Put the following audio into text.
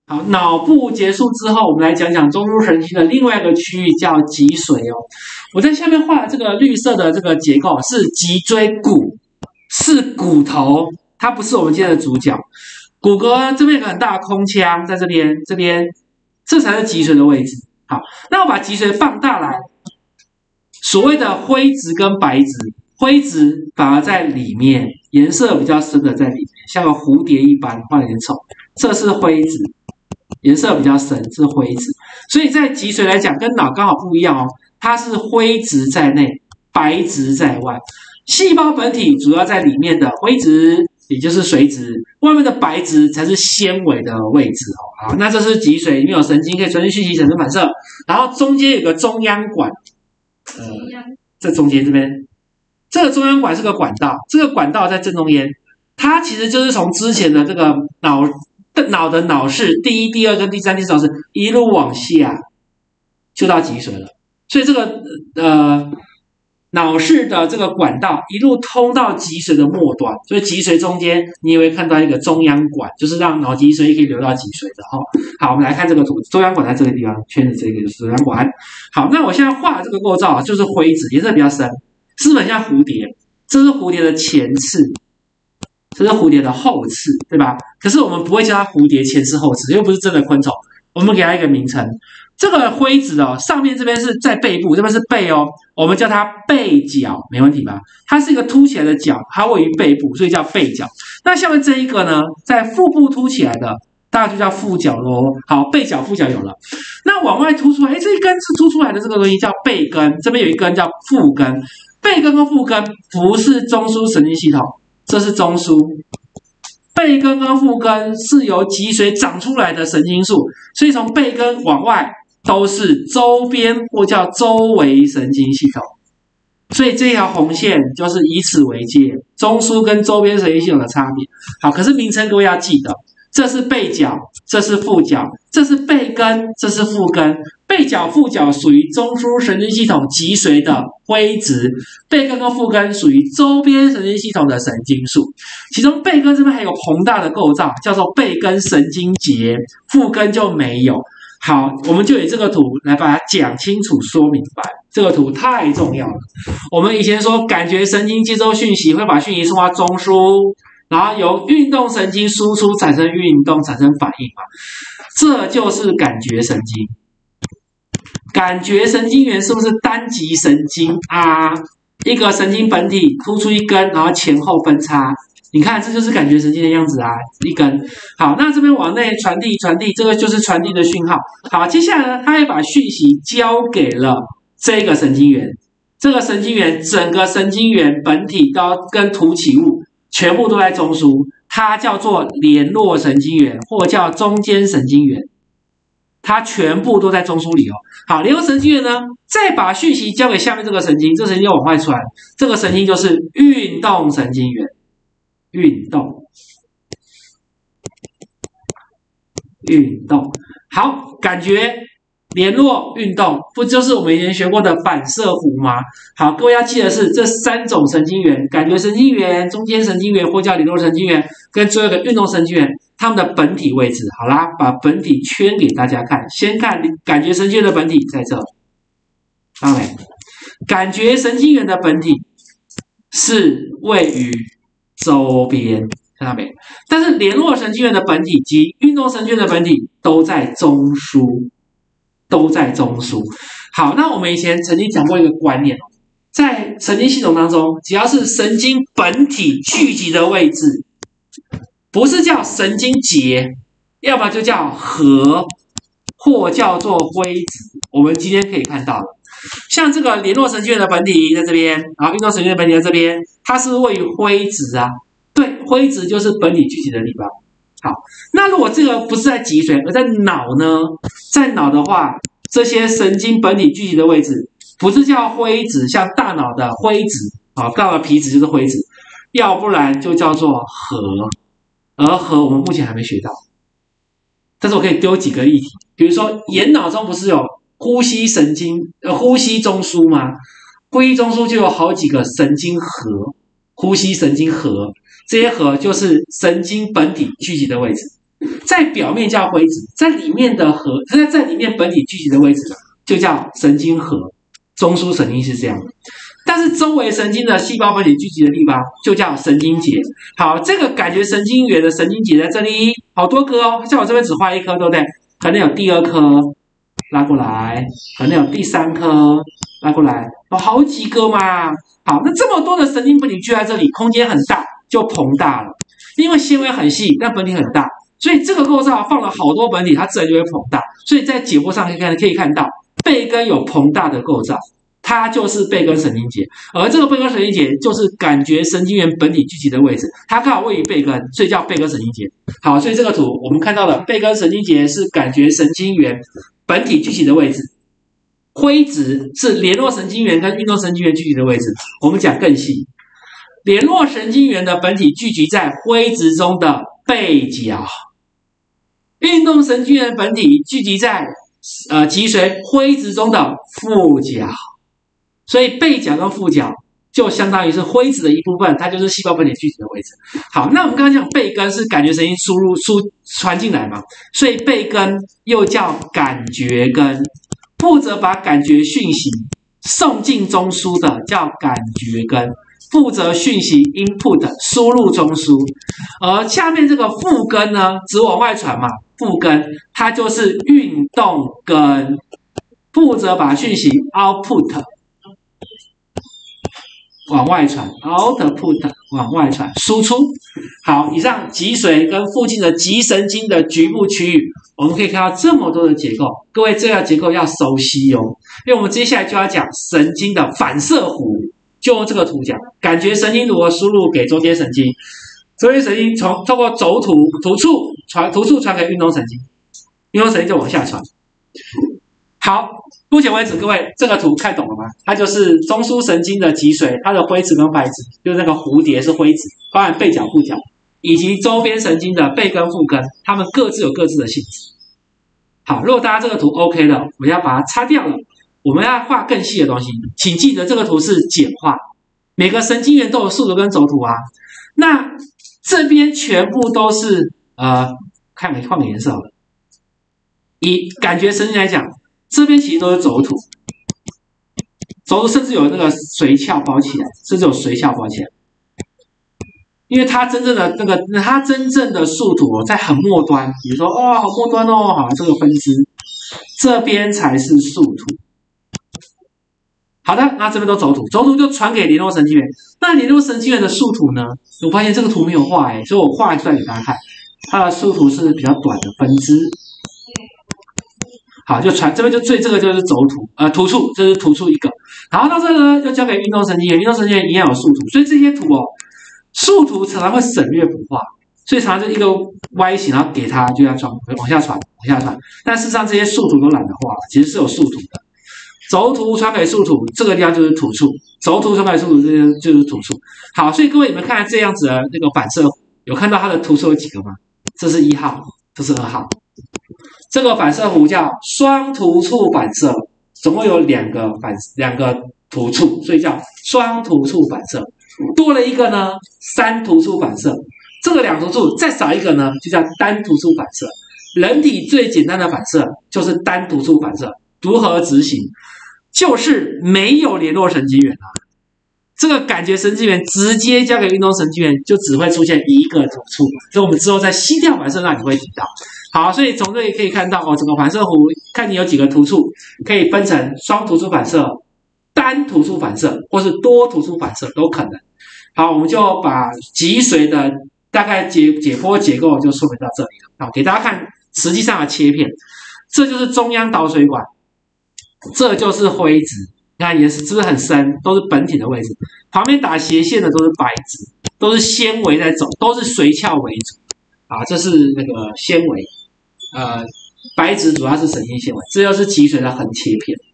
好，脑部结束之后，我们来讲讲中枢神经的另外一个区域，叫脊髓哦。我在下面画的这个绿色的这个结构是脊椎骨，是骨头，它不是我们今天的主角。骨骼这边有个很大的空腔，在这边，这才是脊髓的位置。好，那我把脊髓放大来，所谓的灰质跟白质，灰质反而在里面，颜色比较深的在里面，像个蝴蝶一般，画有点丑。这是灰质。颜色比较深是灰质，所以在脊髓来讲，跟脑刚好不一样哦，它是灰质在内，白质在外。细胞本体主要在里面的灰质，也就是髓质，外面的白质才是纤维的位置哦。好，那这是脊髓，里面有神经可以传递讯息、产生反射，然后中间有个中央管，这中间这边，这个中央管是个管道，这个管道在正中间，它其实就是从之前的这个脑的脑室第一、第二跟第三、第四脑室一路往下，就到脊髓了。所以这个脑室的这个管道一路通到脊髓的末端，所以脊髓中间你也会看到一个中央管，就是让脑脊髓可以流到脊髓的哈。好，我们来看这个图，中央管在这个地方，圈的这个就是中央管。好，那我现在画的这个构造就是灰质，颜色比较深，是不是很像蝴蝶？这是蝴蝶的前翅。这是蝴蝶的后翅，对吧？可是我们不会叫它蝴蝶前翅后翅，又不是真的昆虫，我们给它一个名称。这个灰质哦，上面这边是在背部，这边是背哦，我们叫它背角，没问题吧？它是一个凸起来的角，它位于背部，所以叫背角。那下面这一个呢，在腹部凸起来的，大概就叫腹角咯。好，背角、腹角有了。那往外凸出来，这一根是凸出来的这个东西叫背根，这边有一根叫腹根。背根跟腹根不是中枢神经系统。这是中枢，背根跟腹根是由脊髓长出来的神经素，所以从背根往外都是周边或叫周围神经系统。所以这条红线就是以此为界，中枢跟周边神经系统的差别。好，可是名称各位要记得，这是背角，这是腹角，这是背根，这是腹根。背角、腹角属于中枢神经系统脊髓的灰质，背根跟腹根属于周边神经系统的神经素。其中背根这边还有宏大的构造，叫做背根神经节，腹根就没有。好，我们就以这个图来把它讲清楚、说明白。这个图太重要了。我们以前说感觉神经接收讯息，会把讯息送到中枢，然后由运动神经输出产生运动，产生反应嘛。这就是感觉神经。感觉神经元是不是单极神经啊？一个神经本体突出一根，然后前后分叉。你看，这就是感觉神经的样子啊，一根。好，那这边往内传递，这个就是传递的讯号。好，接下来呢，它会把讯息交给了这个神经元。这个神经元整个神经元本体都跟突起物全部都在中枢，它叫做联络神经元，或叫中间神经元。它全部都在中枢里哦。好，联络神经元呢，再把讯息交给下面这个神经，这神经就往外传，这个神经就是运动神经元。运动，好，感觉、联络、运动，不就是我们以前学过的反射弧吗？好，各位要记得是这三种神经元：感觉神经元、中间神经元或叫联络神经元，跟最后一个运动神经元，它们的本体位置。好啦，把本体圈给大家看。先看感觉神经元的本体在这，看到没？感觉神经元的本体是位于周边，看到没？但是联络神经元的本体及运动神经元的本体都在中枢，好，那我们以前曾经讲过一个观念，在神经系统当中，只要是神经本体聚集的位置，不是叫神经节，要么就叫核，或叫做灰质。我们今天可以看到了。像这个联络神经元的本体在这边，然后运动神经元的本体在这边，它是位于灰质啊。对，灰质就是本体聚集的地方。好，那如果这个不是在脊髓，而在脑呢？在脑的话，这些神经本体聚集的位置，不是叫灰质，像大脑的灰质啊，大脑的皮质就是灰质，要不然就叫做核。而核我们目前还没学到，但是我可以丢几个议题，比如说眼脑中不是有呼吸神经、呼吸中枢吗？呼吸中枢就有好几个神经核，呼吸神经核，这些核就是神经本体聚集的位置。 在表面叫灰质，在里面的核，在里面本体聚集的位置就叫神经核。中枢神经是这样的，但是周围神经的细胞本体聚集的地方就叫神经节。好，这个感觉神经元的神经节在这里，好多颗哦，像我这边只画一颗，对不对？可能有第二颗拉过来，可能有第三颗拉过来，有好几个嘛。好，那这么多的神经本体聚在这里，空间很大，就膨大了。因为纤维很细，但本体很大，所以这个构造放了好多本体，它自然就会膨大。所以在解剖上可以看到，背根有膨大的构造，它就是背根神经节，而这个背根神经节就是感觉神经元本体聚集的位置，它刚好位于背根，所以叫背根神经节。好，所以这个图我们看到了背根神经节是感觉神经元本体聚集的位置，灰质是联络神经元跟运动神经元聚集的位置。我们讲更细，联络神经元的本体聚集在灰质中的背角，运动神经元本体聚集在脊髓灰质中的副角，所以背角跟副角就相当于是灰质的一部分，它就是细胞本体聚集的位置。好，那我们刚刚讲背根是感觉神经传进来嘛，所以背根又叫感觉根，负责把感觉讯息送进中枢的叫感觉根，负责讯息 input 输入中枢。而下面这个副根呢，只往外传嘛，副根它就是运动根，负责把讯息 output 往外传 ，output 往外传，输出。好，以上脊髓跟附近的脊神经的局部区域，我们可以看到这么多的结构。各位这个结构要熟悉哦，因为我们接下来就要讲神经的反射弧，就用这个图讲，感觉神经如何输入给中间神经，中间神经透过轴突触传给运动神经，运动神经就往下传。好，目前为止，各位这个图看懂了吗？它就是中枢神经的脊髓，它的灰质跟白质，就是那个蝴蝶是灰质，包含背角、副角，以及周边神经的背根、副根，它们各自有各自的性质。好，如果大家这个图 OK 了，我们要把它擦掉了，我们要画更细的东西。请记得这个图是简化，每个神经元都有树图跟轴图啊。那这边全部都是换个颜色好了。以感觉神经来讲，这边其实都是轴突，轴突甚至有那个髓鞘包起来，甚至有髓鞘包起来，因为它真正的树突在很末端，比如说好末端哦，好这个分支，这边才是树突。好的，那这边都轴突，轴突就传给联络神经元。那联络神经元的树突呢？我发现这个图没有画所以我画出来给大家看。它的树突是比较短的分支。好，就传这边这个就是轴突，突触，这是突触一个。然后到这个呢，就交给运动神经元，运动神经元一样有树突，所以这些图树突常常会省略不画，所以常常就一个 Y 型，然后给它就要传往下传，往下传。但事实上这些树突都懒得画了，其实是有树突的。轴突传给树突，这个地方就是突触；轴突传给树突，这边就是突触。好，所以各位你们看这样子的那个反射，有看到它的突触有几个吗？这是1号，这是2号。这个反射弧叫双突触反射，总共有两个突触，所以叫双突触反射。多了一个呢，3突触反射。这个2突触再少一个呢，就叫单突触反射。人体最简单的反射就是单突触反射。如何执行？就是没有联络神经元这个感觉神经元直接交给运动神经元，就只会出现一个突触。所以我们之后在膝跳反射那里会提到。好，所以从这里可以看到整个反射弧，看你有几个突触，可以分成双突触反射、单突触反射，或是多突触反射都可能。好，我们就把脊髓的大概解剖结构就说明到这里了。好，给大家看实际上的切片，这就是中央导水管，这就是灰质，你看也是不是很深，都是本体的位置。旁边打斜线的都是白质，都是纤维在走，都是髓鞘为主这是那个纤维。白质主要是神经纤维，这就是脊髓的横切片。